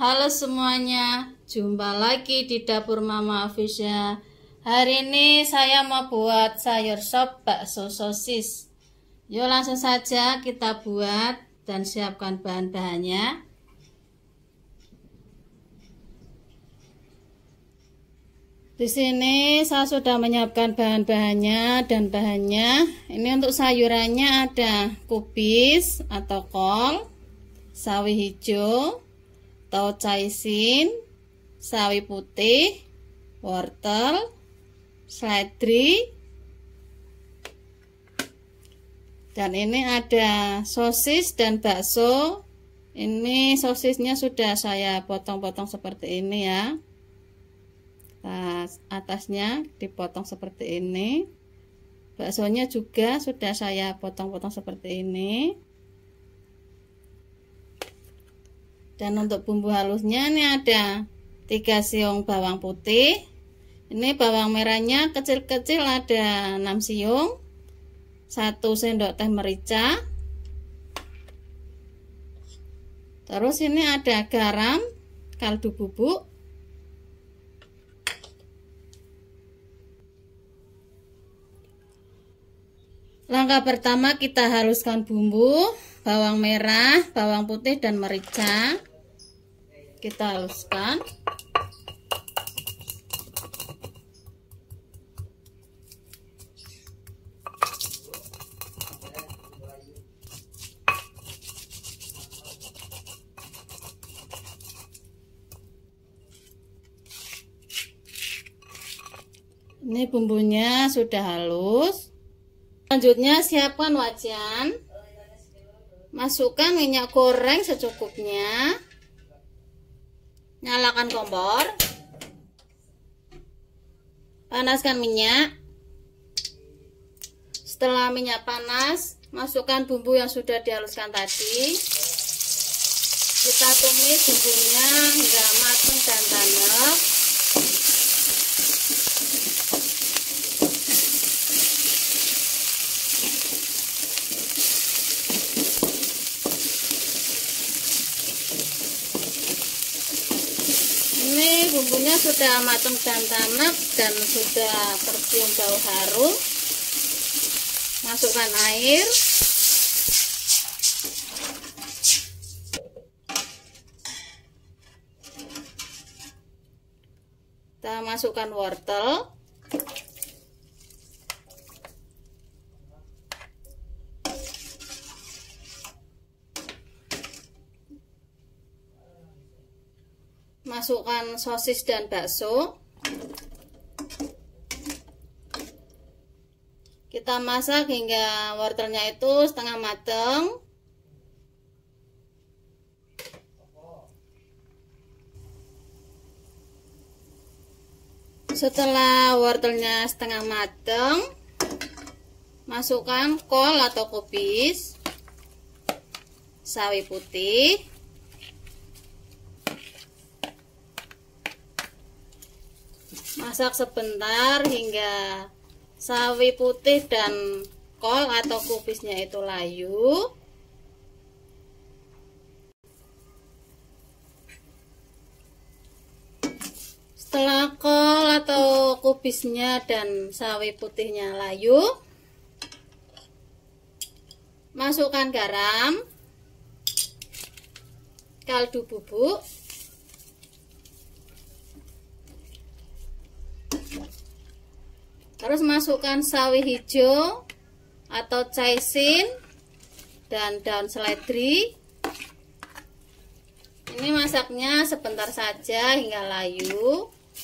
Halo semuanya, jumpa lagi di dapur Mama Afisya. Hari ini saya mau buat sayur sop bakso sosis. Yuk langsung saja kita buat dan siapkan bahan-bahannya. Di sini saya sudah menyiapkan bahan-bahannya dan bahannya. Ini untuk sayurannya ada kubis atau kol, sawi hijau, atau caisin, sawi putih, wortel, seledri, dan ini ada sosis dan bakso. Ini sosisnya sudah saya potong-potong seperti ini ya. Nah, atasnya dipotong seperti ini. Baksonya juga sudah saya potong-potong seperti ini. Dan untuk bumbu halusnya ini ada 3 siung bawang putih. Ini bawang merahnya kecil-kecil ada 6 siung. 1 sendok teh merica. Terus ini ada garam, kaldu bubuk. Langkah pertama kita haluskan bumbu, bawang merah, bawang putih dan merica. Kita haluskan. Ini bumbunya sudah halus. Selanjutnya siapkan wajan, masukkan minyak goreng secukupnya, nyalakan kompor, panaskan minyak. Setelah minyak panas, masukkan bumbu yang sudah dihaluskan tadi. Kita tumis bumbunya hingga matang dan tanek. Ini bumbunya sudah matang dan tanak dan sudah tercium bau harum. Masukkan air. Kita masukkan wortel. Masukkan sosis dan bakso. Kita masak hingga wortelnya itu setengah matang. Setelah wortelnya setengah matang, masukkan kol atau kubis, sawi putih, masak sebentar hingga sawi putih dan kol atau kubisnya itu layu. Setelah kol atau kubisnya dan sawi putihnya layu, masukkan garam, kaldu bubuk, terus masukkan sawi hijau atau caisin dan daun seledri. Ini masaknya sebentar saja hingga layu.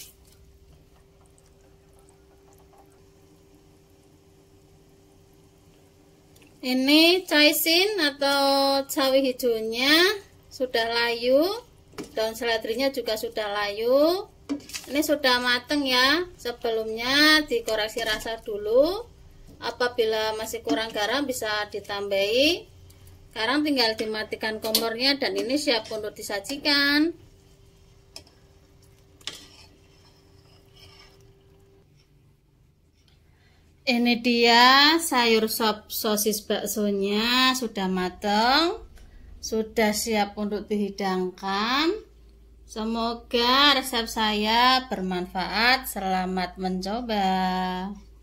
Ini caisin atau sawi hijaunya sudah layu, daun seledrinya juga sudah layu. Ini sudah mateng ya. Sebelumnya dikoreksi rasa dulu. Apabila masih kurang garam bisa ditambahi. Sekarang tinggal dimatikan kompornya dan ini siap untuk disajikan. Ini dia sayur sop sosis baksonya sudah mateng, sudah siap untuk dihidangkan. Semoga resep saya bermanfaat. Selamat mencoba.